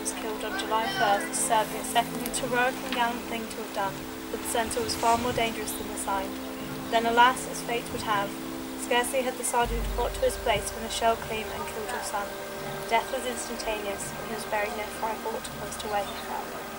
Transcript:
was killed on July 1st, serving a secondly heroic and gallant thing to have done, but the centre was far more dangerous than the sign. Then, alas, as fate would have, scarcely had the sergeant got to his place when a shell came and killed your son. Death was instantaneous, and he was buried near Fribourg, close to where he fell.